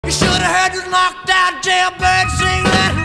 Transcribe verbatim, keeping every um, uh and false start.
You should have heard this knocked out jailbird sing that.